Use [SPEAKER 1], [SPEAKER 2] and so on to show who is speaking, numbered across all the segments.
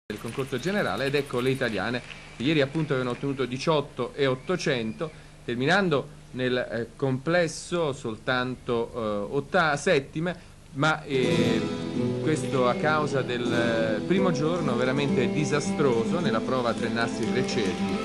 [SPEAKER 1] del concorso generale, ed ecco le italiane che ieri appunto avevano ottenuto 18 e 800, terminando nel complesso soltanto settime, ma questo a causa del primo giorno veramente disastroso nella prova a tre nastri tre cerchi.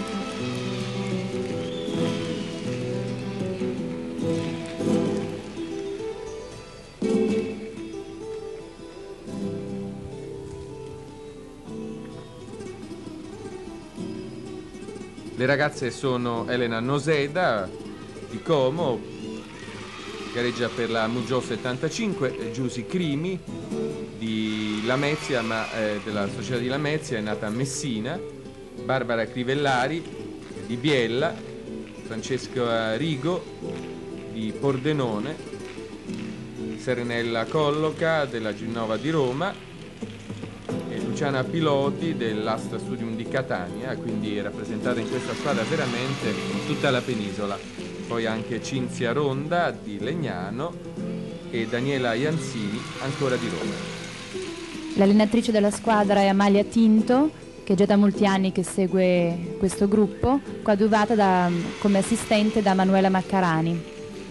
[SPEAKER 1] Le ragazze sono Elena Noseda di Como, gareggia per la Mugello 75, Giusy Crimi di Lamezia, della società di Lamezia, è nata a Messina, Barbara Crivellari di Biella, Francesca Rigo di Pordenone, Serenella Colloca della Ginnova di Roma, Luciana Piloti dell'Asta Studium di Catania, quindi rappresentata in questa squadra veramente tutta la penisola. Poi anche Cinzia Ronda di Legnano e Daniela Ianzini ancora di Roma.
[SPEAKER 2] L'allenatrice della squadra è Amalia Tinto, che è già da molti anni che segue questo gruppo, coadiuvata come assistente da Manuela Maccarani.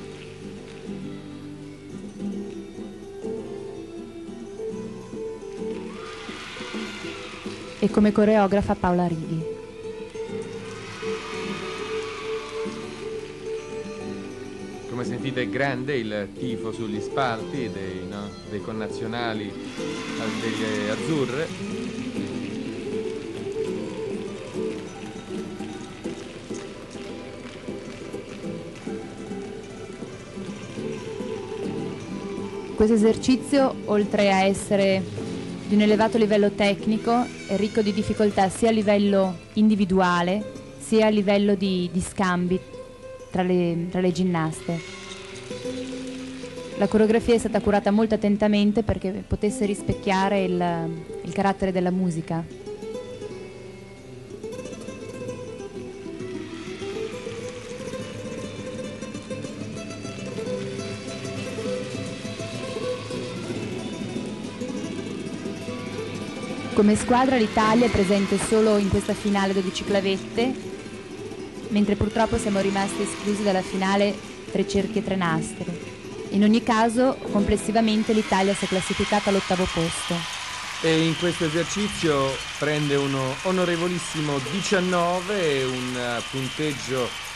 [SPEAKER 2] E come coreografa Paola Righi.
[SPEAKER 1] Come sentite è grande il tifo sugli spalti dei connazionali delle azzurre.
[SPEAKER 2] Questo esercizio, oltre a essere di un elevato livello tecnico, è ricco di difficoltà sia a livello individuale sia a livello di scambi tra le ginnaste. La coreografia è stata curata molto attentamente perché potesse rispecchiare il carattere della musica. Come squadra l'Italia è presente solo in questa finale 12 clavette, mentre purtroppo siamo rimasti esclusi dalla finale tre cerchi e tre nastri. In ogni caso, complessivamente l'Italia si è classificata all'8° posto.
[SPEAKER 1] E in questo esercizio prende uno onorevolissimo 19, un punteggio